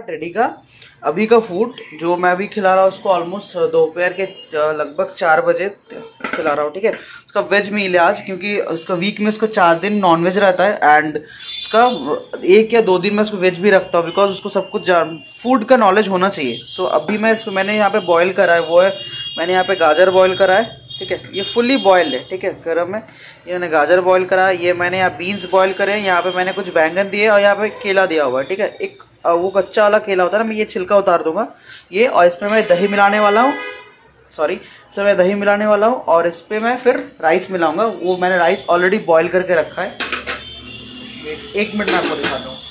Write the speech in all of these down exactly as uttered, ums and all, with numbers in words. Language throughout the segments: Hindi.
टेडी का अभी का फूड जो मैं अभी खिला रहा हूँ उसको ऑलमोस्ट दोपहर के लगभग चार बजे खिला रहा हूँ, ठीक है। उसका वेज मील है आज, क्योंकि उसका वीक में उसका चार दिन नॉनवेज रहता है एंड उसका एक या दो दिन में उसको वेज भी रखता हूँ, बिकॉज उसको सब कुछ फूड का नॉलेज होना चाहिए। सो so, अभी मैं इसको मैंने यहाँ पे बॉयल करा है, वो है मैंने यहाँ पे गाजर बॉयल करा है, ठीक है। ये फुल्ली बॉयल है, ठीक है, गर्म है। ये मैंने गाजर बॉयल करा है, ये मैंने यहाँ बीन्स बॉयल करे हैं, यहाँ पे मैंने कुछ बैंगन दिए और यहाँ पे केला दिया हुआ है, ठीक है। एक वो कच्चा वाला केला होता है ना, मैं ये छिलका उतार दूंगा ये, और इसमें मैं दही मिलाने वाला हूँ, सॉरी इसमें मैं दही मिलाने वाला हूँ और इस पर मैं फिर राइस मिलाऊंगा। वो मैंने राइस ऑलरेडी बॉयल करके रखा है, एक मिनट में आपको दिखाता हूँ।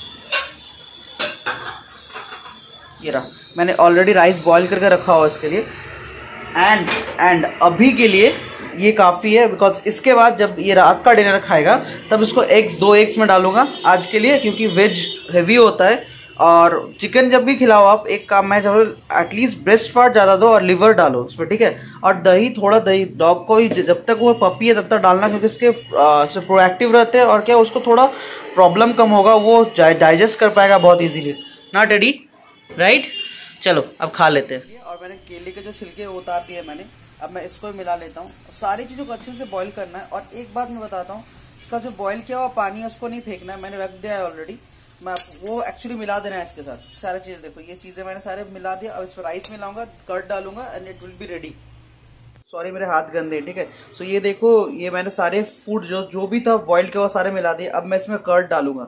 ये रहा, मैंने ऑलरेडी राइस बॉयल करके रखा हुआ इसके लिए। एंड एंड अभी के लिए ये काफ़ी है, बिकॉज इसके बाद जब ये रात का डिनर खाएगा तब इसको एग्स दो एग्स में डालूंगा आज के लिए, क्योंकि वेज हेवी होता है। और चिकन जब भी खिलाओ आप, एक काम है, जब एटलीस्ट ब्रेस्ट पार्ट ज़्यादा दो और लिवर डालो उसमें, ठीक है। और दही, थोड़ा दही डॉग को ही जब तक वो पपी है तब तक डालना, क्योंकि इसके इसमें प्रोएक्टिव रहते हैं और क्या उसको थोड़ा प्रॉब्लम कम होगा, वो डाइजेस्ट कर पाएगा बहुत ईजीली ना टेडी, राइट। चलो अब खा लेते हैं। और मैंने केले के जो छिलके उतार दिए मैंने, अब मैं इसको मिला लेता हूँ। सारी चीज़ों को अच्छे से बॉईल करना है। और एक बात मैं बताता हूँ, इसका जो बॉईल किया हुआ पानी है उसको नहीं फेंकना है, मैंने रख दिया है ऑलरेडी। मैं वो एक्चुअली मिला देना है इसके साथ सारी चीज़। देखो ये चीज़ें मैंने सारे मिला दिया। अब इस पर राइस मिलाऊंगा, कर्ड डालूंगा and it will be ready. Sorry मेरे हाथ गंदे, ठीक है। सो ये देखो, ये मैंने सारे फूड जो जो भी था बॉईल किया हुआ सारे मिला दिए। अब मैं इसमें कर्ड डालूंगा,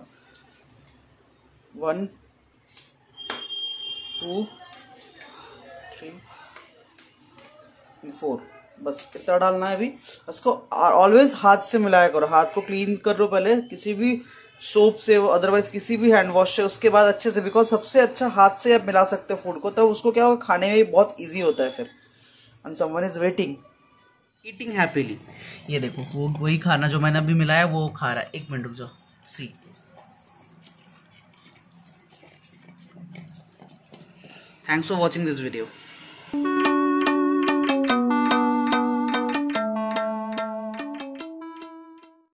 वन टू थ्री फोर, बस इतना डालना है अभी। इसको ऑलवेज हाथ से मिलाया करो, हाथ को क्लीन कर लो पहले किसी भी सोप से, अदरवाइज किसी भी हैंड वॉश से, उसके बाद अच्छे से, बिकॉज सबसे अच्छा हाथ से आप मिला सकते हो फूड को, तब तो उसको क्या होगा, खाने में भी बहुत इजी होता है फिर। And someone is waiting eating happily. ये देखो वो वही खाना जो मैंने अभी मिलाया वो खा रहा है। एक मिनट रुक जाओ, see. Thanks for watching this video.